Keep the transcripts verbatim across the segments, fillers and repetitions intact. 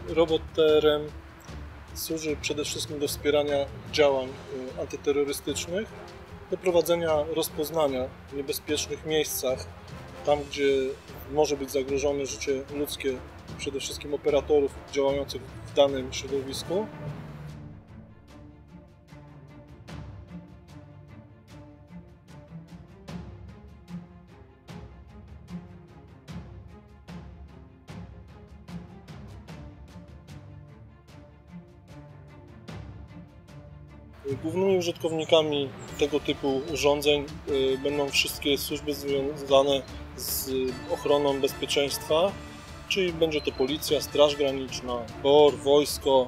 Robot T R M służy przede wszystkim do wspierania działań antyterrorystycznych, do prowadzenia rozpoznania w niebezpiecznych miejscach, tam gdzie może być zagrożone życie ludzkie, przede wszystkim operatorów działających w danym środowisku. Głównymi użytkownikami tego typu urządzeń będą wszystkie służby związane z ochroną bezpieczeństwa, czyli będzie to policja, straż graniczna, B O R, wojsko.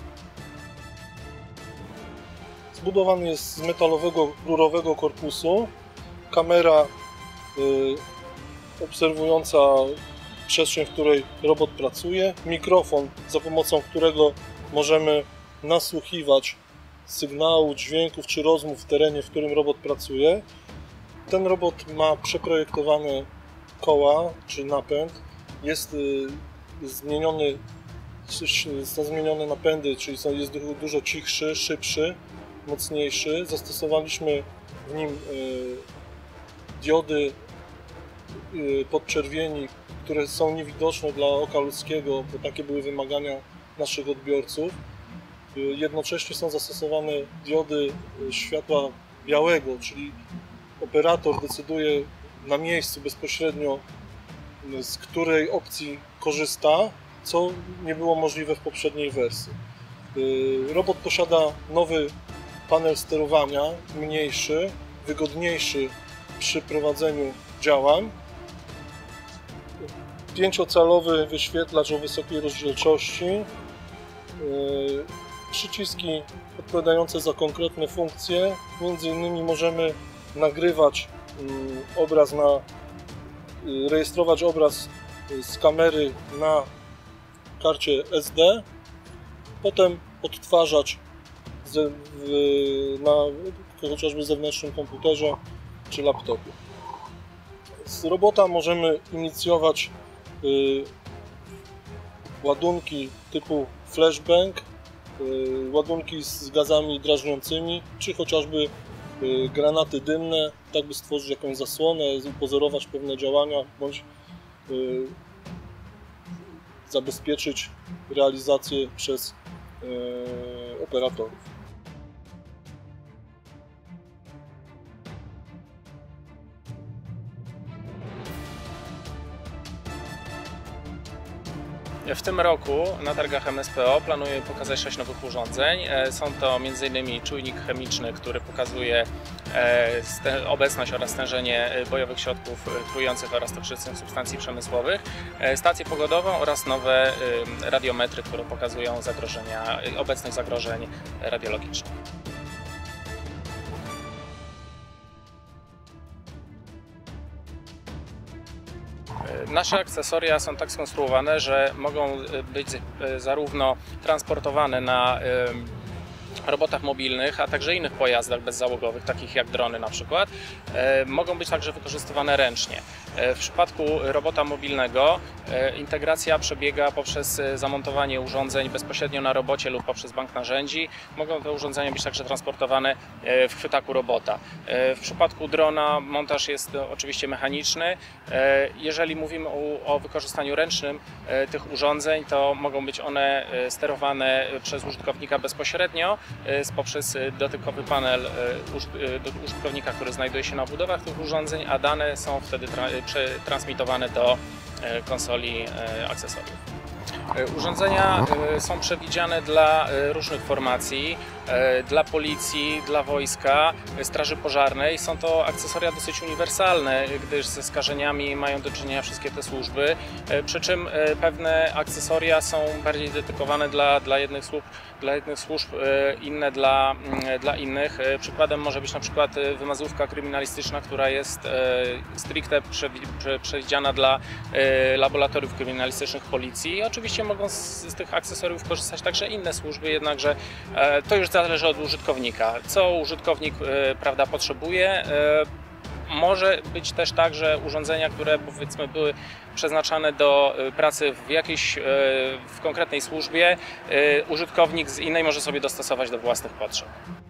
Zbudowany jest z metalowego, rurowego korpusu, kamera y, obserwująca przestrzeń, w której robot pracuje, mikrofon, za pomocą którego możemy nasłuchiwać sygnału, dźwięków czy rozmów w terenie, w którym robot pracuje. Ten robot ma przeprojektowane koła czy napęd, jest zmieniony, są zmienione napędy, czyli jest dużo cichszy, szybszy, mocniejszy. Zastosowaliśmy w nim diody podczerwieni, które są niewidoczne dla oka ludzkiego, bo takie były wymagania naszych odbiorców. Jednocześnie są zastosowane diody światła białego, czyli operator decyduje na miejscu bezpośrednio, z której opcji korzysta, co nie było możliwe w poprzedniej wersji. Robot posiada nowy panel sterowania, mniejszy, wygodniejszy przy prowadzeniu działań. Pięciocalowy wyświetlacz o wysokiej rozdzielczości. Przyciski odpowiadające za konkretne funkcje. Między innymi możemy nagrywać obraz na, rejestrować obraz z kamery na karcie S D, potem odtwarzać na chociażby zewnętrznym komputerze czy laptopie. Z robota możemy inicjować ładunki typu flashbang, ładunki z gazami drażniącymi, czy chociażby granaty dymne, tak by stworzyć jakąś zasłonę, upozorować pewne działania, bądź zabezpieczyć realizację przez operatorów. W tym roku na targach M S P O planuję pokazać sześć nowych urządzeń. Są to między innymi czujnik chemiczny, który pokazuje obecność oraz stężenie bojowych środków trujących oraz toksycznych substancji przemysłowych, stację pogodową oraz nowe radiometry, które pokazują zagrożenia, obecność zagrożeń radiologicznych. Nasze akcesoria są tak skonstruowane, że mogą być zarówno transportowane na robotach mobilnych, a także innych pojazdach bezzałogowych, takich jak drony na przykład, mogą być także wykorzystywane ręcznie. W przypadku robota mobilnego integracja przebiega poprzez zamontowanie urządzeń bezpośrednio na robocie lub poprzez bank narzędzi. Mogą te urządzenia być także transportowane w chwytaku robota. W przypadku drona montaż jest oczywiście mechaniczny. Jeżeli mówimy o, o wykorzystaniu ręcznym tych urządzeń, to mogą być one sterowane przez użytkownika bezpośrednio poprzez dotykowy panel użytkownika, który znajduje się na obudowach tych urządzeń, a dane są wtedy transmitowane do konsoli akcesoriów. Urządzenia są przewidziane dla różnych formacji, dla policji, dla wojska, straży pożarnej. Są to akcesoria dosyć uniwersalne, gdyż ze skażeniami mają do czynienia wszystkie te służby, przy czym pewne akcesoria są bardziej dedykowane dla, dla, jednych, służb, dla jednych służb, inne dla, dla innych. Przykładem może być na przykład wymazówka kryminalistyczna, która jest stricte przewidziana dla laboratoriów kryminalistycznych policji. Oczywiście mogą z, z tych akcesoriów korzystać także inne służby, jednakże to już zależy od użytkownika, co użytkownik prawda, potrzebuje. Może być też tak, że urządzenia, które powiedzmy były przeznaczane do pracy w jakiejś w konkretnej służbie, użytkownik z innej może sobie dostosować do własnych potrzeb.